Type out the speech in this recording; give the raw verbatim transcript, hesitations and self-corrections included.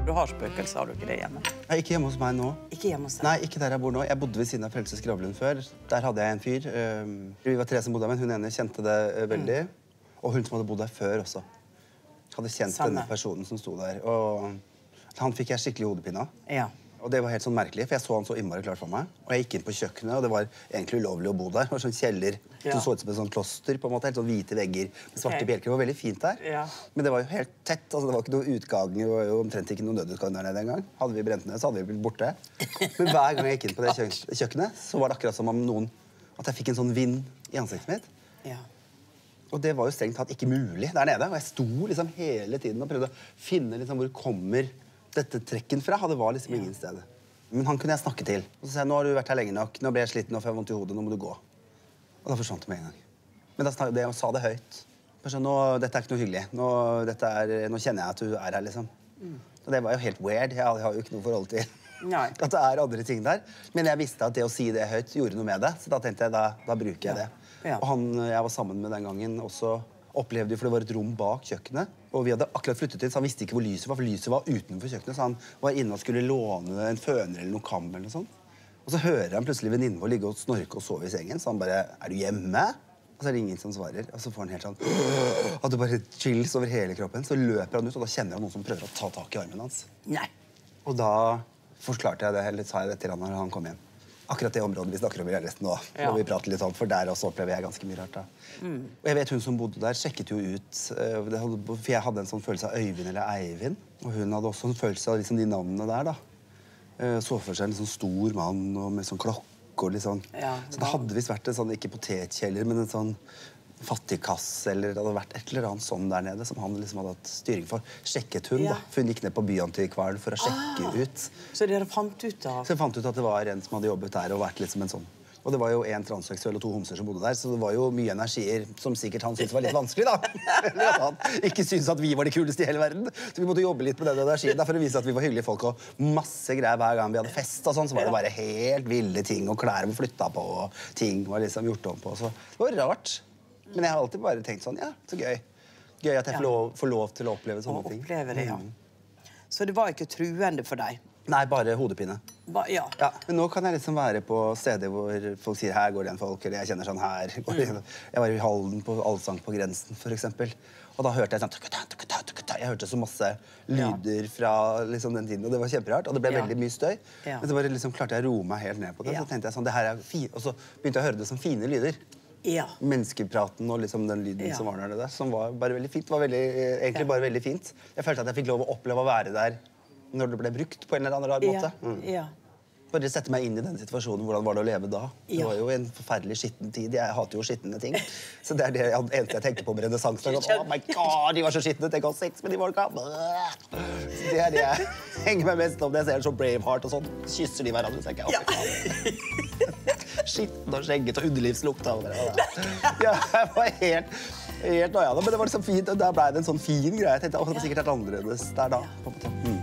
Du har spøkelser, har du ikke det hjemme? Jeg er ikke hjemme hos meg nå. Ikke hjemme hos deg? Nei, ikke der jeg bor nå. Jeg bodde ved siden av Frelse Skravlen før. Der hadde jeg en fyr. Vi var tre som bodde der, men hun ene kjente det veldig. Mm. Og hun som hadde bodd der før også. Hadde kjent Samme. denne personen som sto der. Og han fikk jeg skikkelig hodepine av. Ja. Og det var helt sånn merkelig, for jeg så han så innmari klart for meg. Og jeg gikk inn på kjøkkenet, og det var egentlig ulovlig å bo der. Det var sånn kjeller, ja. som så ut som en sånn kloster, på en måte. Helt sånn hvite vegger med svarte Okay. bjelker. Det var veldig fint der. Ja. Men det var jo helt tett, altså det var ikke noe utgang, det var jo omtrent ikke noe nødutgang der nede engang. Hadde vi brent ned, så hadde vi blitt borte. Men hver gang jeg gikk inn på det kjøk kjøkkenet, så var det akkurat som om noen, at jeg fikk en sånn vind i ansiktet mitt. Ja. Og det var jo strengt tatt ikke mulig der nede. Og jeg sto liksom hele tiden og prøvde å finne liksom hvor kommer dette trekken fra. Det var liksom ingen sted. Men han kunne jeg snakke til. Og så sa jeg, nå har du vært her lenge nok, nå ble jeg sliten, nå får jeg vondt i hodet, nå må du gå. Og da forsvant det med en gang. Men da snakket jeg og sa det høyt. Så, nå, dette er ikke noe hyggelig. Nå, dette er, nå kjenner jeg at du er her, liksom. Mm. Og det var jo helt weird. Jeg har jo ikke noe forhold til Nei. at det er andre ting der. Men jeg visste at det å si det høyt gjorde noe med det, så da tenkte jeg, da, da bruker jeg det. Ja. Ja. Og han jeg var sammen med den gangen også opplevde jo, for det var et rom bak kjøkkenet, og vi hadde akkurat flyttet inn, så han visste ikke hvor lyset var, for lyset var utenfor kjøkkenet, så han var inne og skulle låne en føner eller noen kam eller noe sånt. Og så hører han plutselig venninnen vår ligge og snorke og sove i sengen, så han bare, er du hjemme? Og så er det ingen som svarer, og så får han helt sånn, at det bare chills over hele kroppen, så løper han ut, og da kjenner han noen som prøver å ta tak i armen hans. Nei. Og da forklarte jeg det, eller sa jeg det til han når han kom hjem. Akkurat det området vi snakker om i resten nå, ja. Når vi prater litt om, for der også opplever jeg ganske mye rart da. Mm. Og jeg vet hun som bodde der sjekket jo ut, for jeg hadde en sånn følelse av Øyvind eller Eivind, og hun hadde også en følelse av liksom de navnene der da. Så for seg en sånn stor mann og med sånn klokke og litt sånn. Ja, så det hadde visst vært en sånn, ikke potetkjeller, men en sånn fattigkasse, eller det hadde vært et eller annet sånn der nede, som han liksom hadde hatt styring for. Sjekket hun, ja. Da. For hun gikk ned på byantikvaren for å sjekke ah, ut. Så dere fant ut av? Så jeg fant ut at det var en som hadde jobbet der og vært liksom en sånn. Og det var jo en transseksuell og to homser som bodde der, så det var jo mye energier som sikkert han syntes var litt vanskelig, da. Eller at han ikke syntes at vi var de kuleste i hele verden. Så vi måtte jobbe litt med den energien da, for å vise at vi var hyggelige folk, og masse greier hver gang vi hadde fest og sånn, så var det bare helt ville ting, og klær var flyttet på, og ting var liksom gjort om på, så det var rart. Men jeg har alltid bare tenkt sånn, ja, så gøy. Gøy at jeg får lov, får lov til å oppleve sånne ting. Å oppleve det, ja. Mm. Så det var ikke truende for deg? Nei, bare hodepine. Ba, ja. Ja. Men nå kan jeg liksom være på steder hvor folk sier, her går det en folk, eller jeg kjenner sånn her. Mm. Jeg var i Halden på Allsang på Grensen, for eksempel. Og da hørte jeg sånn, tukata, tukata, tukata. Jeg hørte så masse lyder ja. Fra liksom den tiden, og det var kjemperart, og det ble ja. Veldig mye støy. Ja. Men så bare liksom klarte jeg å roe meg helt ned på det, ja. Så tenkte jeg sånn, det her er fint. Og så begynte jeg å høre det som fine lyder. Ja. Menneskepraten og liksom den lyden ja. Som var der nede, som var bare veldig fint. Det var veldig, egentlig ja. Bare veldig fint. Jeg følte at jeg fikk lov å oppleve å være der når det ble brukt på en eller annen rar måte. Ja. Mm. Ja. Bare sette meg inn i den situasjonen, hvordan var det å leve da? Det ja. Var jo en forferdelig skitten tid. Jeg hater jo skittende ting. Så det er det eneste jeg tenkte på med renessansen. Oh my god, de var så skittende, tenk å ha sex med de folka. Så det er det jeg henger meg mest om. Jeg ser så Braveheart og sånn. Kysser de hverandre, tenker jeg. Ja. Skitten og skjegget og underlivslukt. Ja, jeg var helt, helt nøyende. Men det var liksom fint, og der ble det en sånn fin greie. Jeg tenkte, å, det var sikkert helt annerledes der da. På en måte. Mm.